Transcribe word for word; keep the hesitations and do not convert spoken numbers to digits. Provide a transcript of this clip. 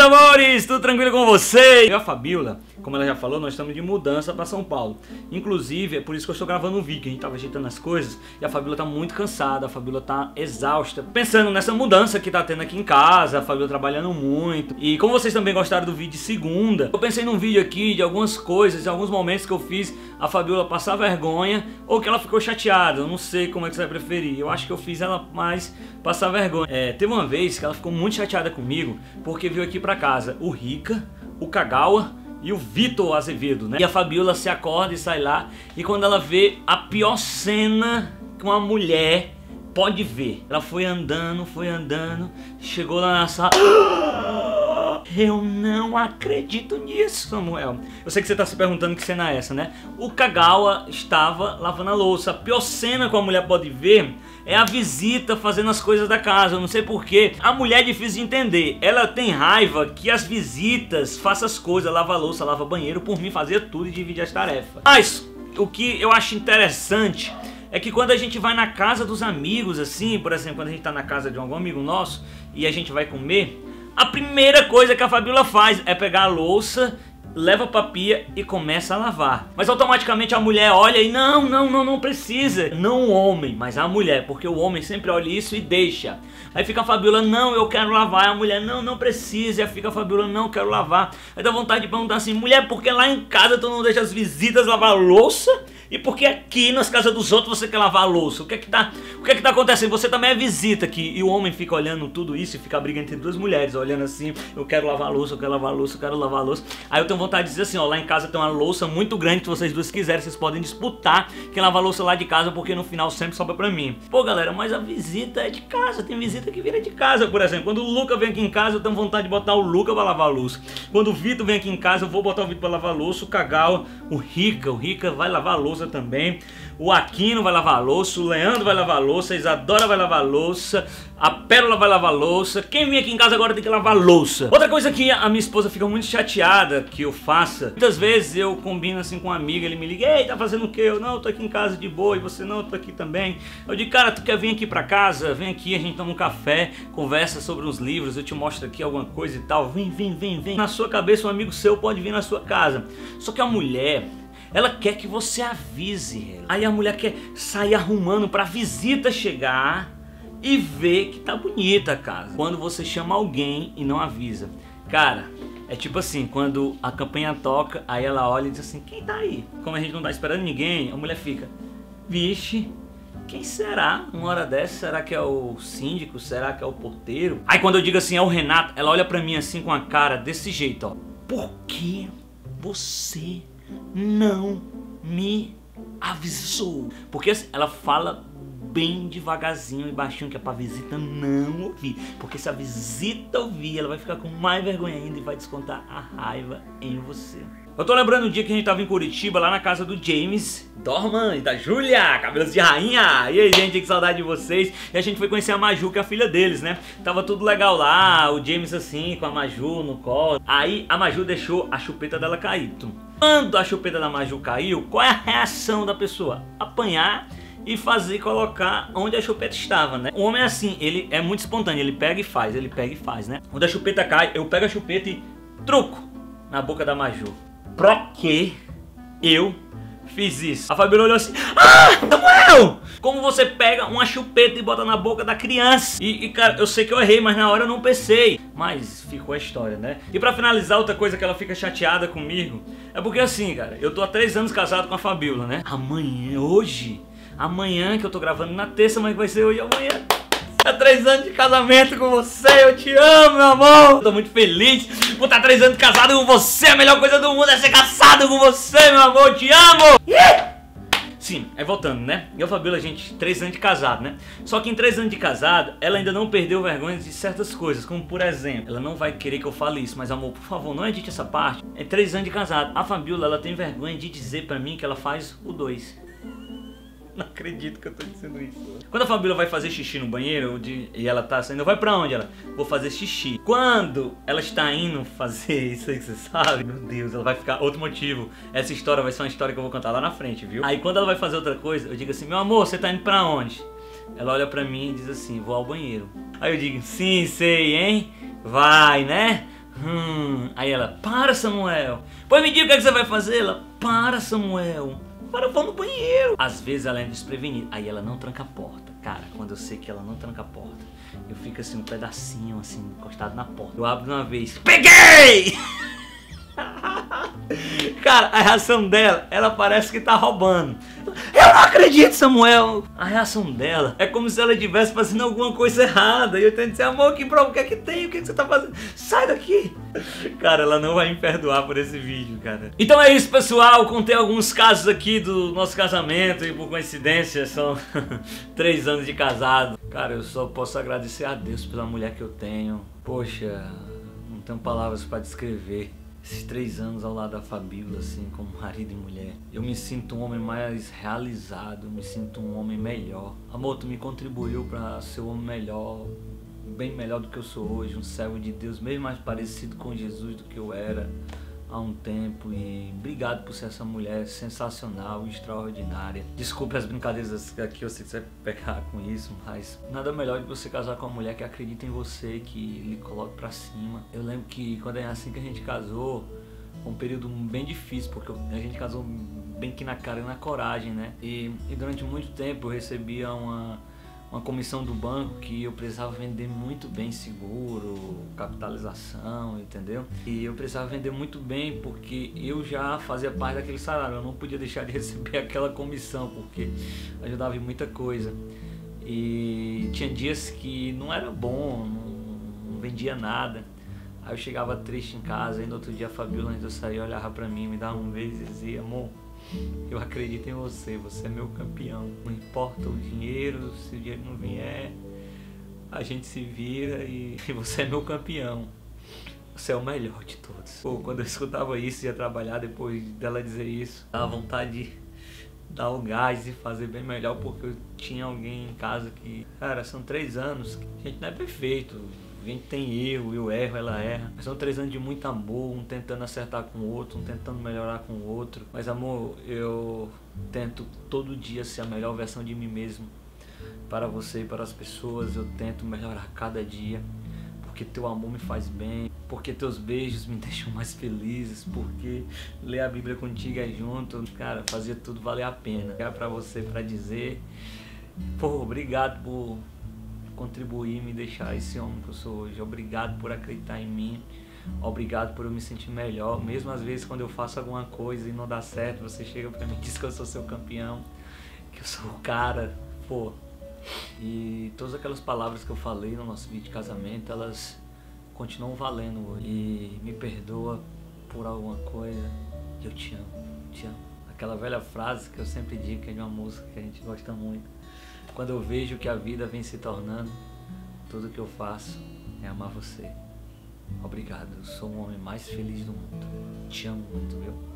amores, tudo tranquilo com vocês? Eu e a Fabiola, como ela já falou, nós estamos de mudança para São Paulo. Inclusive, é por isso que eu estou gravando um vídeo, a gente estava ajeitando as coisas e a Fabiola está muito cansada, a Fabiola está exausta, pensando nessa mudança que está tendo aqui em casa, a Fabiola trabalhando muito. E como vocês também gostaram do vídeo de segunda, eu pensei num vídeo aqui de algumas coisas, de alguns momentos que eu fiz a Fabiola passar vergonha ou que ela ficou chateada. Eu não sei como é que você vai preferir, eu acho que eu fiz ela mais passar vergonha. É, teve uma vez que ela ficou muito chateada comigo porque veio aqui pra casa o Rica, o Kagawa e o Vitor Azevedo, né? E a Fabiola se acorda e sai lá, e quando ela vê a pior cena que uma mulher pode ver, ela foi andando, foi andando, chegou lá na sala. Eu não acredito nisso, Samuel. Eu sei que você está se perguntando que cena é essa, né? O Kagawa estava lavando a louça. A pior cena que a mulher pode ver é a visita fazendo as coisas da casa. Eu não sei porquê. A mulher é difícil de entender. Ela tem raiva que as visitas façam as coisas, lava a louça, lava banheiro, por mim fazia tudo e dividir as tarefas. Mas o que eu acho interessante é que quando a gente vai na casa dos amigos, assim, por exemplo, quando a gente está na casa de algum amigo nosso e a gente vai comer, a primeira coisa que a Fabiola faz é pegar a louça, leva pra pia e começa a lavar. Mas automaticamente a mulher olha e não, não, não, não precisa. Não o homem, mas a mulher, porque o homem sempre olha isso e deixa. Aí fica a Fabiola, não, eu quero lavar. A mulher, não, não precisa. Aí fica a Fabiola, não, eu quero lavar. Aí dá vontade de perguntar assim, mulher, por que lá em casa tu não deixa as visitas lavar a louça? E por que aqui nas casas dos outros você quer lavar a louça? O que é que tá, o que é que tá acontecendo? Você também é visita aqui. E o homem fica olhando tudo isso e fica brigando entre duas mulheres, olhando assim, eu quero lavar a louça, eu quero lavar a louça, eu quero lavar a louça. Aí eu tenho vontade de dizer assim, ó, lá em casa tem uma louça muito grande que vocês duas quiserem, vocês podem disputar quem lava a louça lá de casa, porque no final sempre sobra pra mim. Pô, galera, mas a visita é de casa, tem visita que vira de casa, por exemplo. Quando o Luca vem aqui em casa, eu tenho vontade de botar o Luca pra lavar a louça. Quando o Vitor vem aqui em casa, eu vou botar o Vitor pra lavar a louça, o Kagawa, o Rica, o Rica vai lavar a louça também. O Aquino vai lavar a louça, o Leandro vai lavar a louça, a Isadora vai lavar a louça, a Pérola vai lavar a louça. Quem vem aqui em casa agora tem que lavar a louça. Outra coisa que a minha esposa fica muito chateada que eu faça, muitas vezes eu combino assim com um amigo, ele me liga, ei, tá fazendo o quê? Eu, não, eu tô aqui em casa de boa, e você, não, eu tô aqui também. Eu digo, cara, tu quer vir aqui pra casa? Vem aqui, a gente toma um café, conversa sobre uns livros, eu te mostro aqui alguma coisa e tal. Vem, vem, vem, vem. Na sua cabeça um amigo seu pode vir na sua casa. Só que a mulher, ela quer que você avise ela. Aí a mulher quer sair arrumando pra visita chegar e ver que tá bonita a casa. Quando você chama alguém e não avisa, cara, é tipo assim, quando a campainha toca, aí ela olha e diz assim, quem tá aí? Como a gente não tá esperando ninguém, a mulher fica, vixe, quem será? Uma hora dessa, será que é o síndico? Será que é o porteiro? Aí quando eu digo assim, é o Renato, ela olha pra mim assim com a cara desse jeito, ó. Por que você não me avisou? Porque assim, ela fala bem devagarzinho e baixinho, que é pra visita não ouvir. Porque se a visita ouvir, ela vai ficar com mais vergonha ainda e vai descontar a raiva em você. Eu tô lembrando o dia que a gente tava em Curitiba, lá na casa do James Dorman e da Júlia, cabelos de rainha. E aí, gente, que saudade de vocês. E a gente foi conhecer a Maju, que é a filha deles, né? Tava tudo legal lá, o James assim, com a Maju no colo. Aí a Maju deixou a chupeta dela cair. Quando a chupeta da Maju caiu, qual é a reação da pessoa? Apanhar e fazer colocar onde a chupeta estava, né? O homem é assim, ele é muito espontâneo, ele pega e faz, ele pega e faz, né? Quando a chupeta cai, eu pego a chupeta e truco na boca da Maju. Pra que eu fiz isso? A Fabiola olhou assim, ah, Samuel! Como você pega uma chupeta e bota na boca da criança? E, e cara, eu sei que eu errei, mas na hora eu não pensei. Mas ficou a história, né? E pra finalizar, outra coisa que ela fica chateada comigo é porque assim, cara, eu tô há três anos casado com a Fabiola, né? Amanhã, hoje, amanhã que eu tô gravando na terça, mas vai ser hoje amanhã. Há três anos de casamento com você, eu te amo, meu amor. Eu tô muito feliz por estar três anos casado com você. A melhor coisa do mundo é ser casado com você, meu amor, eu te amo. Yeah! Sim, aí voltando, né? Eu e a Fabiola, a gente, três anos de casado, né? Só que em três anos de casado, ela ainda não perdeu vergonha de certas coisas. Como por exemplo, ela não vai querer que eu fale isso, mas amor, por favor, não edite essa parte. É três anos de casado. A Fabiola, ela tem vergonha de dizer pra mim que ela faz o dois. Não acredito que eu tô dizendo isso. Quando a Fabiola vai fazer xixi no banheiro de, e ela tá saindo, vai pra onde ela? Vou fazer xixi. Quando ela está indo fazer isso aí que você sabe, meu Deus, ela vai ficar... Outro motivo, essa história vai ser uma história que eu vou contar lá na frente, viu? Aí quando ela vai fazer outra coisa, eu digo assim, meu amor, você tá indo pra onde? Ela olha pra mim e diz assim, vou ao banheiro. Aí eu digo, sim, sei, hein? Vai, né? Hum, aí ela, para, Samuel. Pois me diga o que, é que você vai fazer. Ela, para, Samuel. Para, eu vou no banheiro. Às vezes ela é desprevenida. Aí ela não tranca a porta. Cara, quando eu sei que ela não tranca a porta, eu fico assim, um pedacinho, assim, encostado na porta. Eu abro uma vez. Peguei! Cara, a reação dela, ela parece que tá roubando. Eu não acredito, Samuel. A reação dela é como se ela estivesse fazendo alguma coisa errada. E eu tento dizer, amor, que prova, o que é que tem? O que, é que você tá fazendo? Sai daqui. Cara, ela não vai me perdoar por esse vídeo, cara. Então é isso, pessoal. Contei alguns casos aqui do nosso casamento. E por coincidência, são três anos de casado. Cara, eu só posso agradecer a Deus pela mulher que eu tenho. Poxa, não tenho palavras pra descrever esses três anos ao lado da Fabíola, assim, como marido e mulher. Eu me sinto um homem mais realizado, eu me sinto um homem melhor. Amor, tu me contribuiu para ser um homem melhor, bem melhor do que eu sou hoje, um servo de Deus, mesmo mais parecido com Jesus do que eu era há um tempo. E obrigado por ser essa mulher sensacional, extraordinária. Desculpe as brincadeiras aqui, eu sei que você vai pegar com isso, mas nada melhor de você casar com uma mulher que acredita em você, que lhe coloca pra cima. Eu lembro que quando é assim que a gente casou, foi um período bem difícil, porque a gente casou bem que na cara e na coragem, né? E, e durante muito tempo eu recebia uma uma comissão do banco que eu precisava vender muito bem seguro, capitalização, entendeu? E eu precisava vender muito bem porque eu já fazia parte daquele salário, eu não podia deixar de receber aquela comissão porque ajudava em muita coisa. E tinha dias que não era bom, não, não vendia nada. Aí eu chegava triste em casa, e no outro dia a Fabíola, antes de eu sair, olhava pra mim, me dava um beijo e dizia, amor, eu acredito em você, você é meu campeão. Não importa o dinheiro, se o dinheiro não vier, a gente se vira e você é meu campeão. Você é o melhor de todos. Pô, quando eu escutava isso, ia trabalhar, depois dela dizer isso, dava vontade de dar o gás e fazer bem melhor, porque eu tinha alguém em casa que, cara, são três anos, a gente não é perfeito. A gente tem erro, eu erro, ela erra. São três anos de muito amor, um tentando acertar com o outro, um tentando melhorar com o outro. Mas amor, eu tento todo dia ser a melhor versão de mim mesmo. Para você e para as pessoas, eu tento melhorar cada dia. Porque teu amor me faz bem, porque teus beijos me deixam mais felizes, porque ler a Bíblia contigo é junto. Cara, fazia tudo valer a pena. É para você, para dizer, pô, obrigado por contribuir, me deixar esse homem que eu sou hoje. Obrigado por acreditar em mim. Obrigado por eu me sentir melhor. Mesmo às vezes quando eu faço alguma coisa e não dá certo, você chega pra mim e diz que eu sou seu campeão, que eu sou o cara, pô. E todas aquelas palavras que eu falei no nosso vídeo de casamento, elas continuam valendo hoje. E me perdoa por alguma coisa. Eu te amo, te amo. Aquela velha frase que eu sempre digo, que é de uma música que a gente gosta muito. Quando eu vejo que a vida vem se tornando, tudo que eu faço é amar você. Obrigado, eu sou o homem mais feliz do mundo. Te amo muito, viu?